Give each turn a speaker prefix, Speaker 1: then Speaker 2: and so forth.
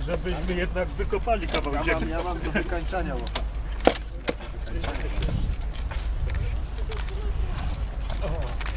Speaker 1: Żebyśmy jednak wykopali kawał ziemi.
Speaker 2: Ja mam do wykańczania łopatę. Do wykańczania.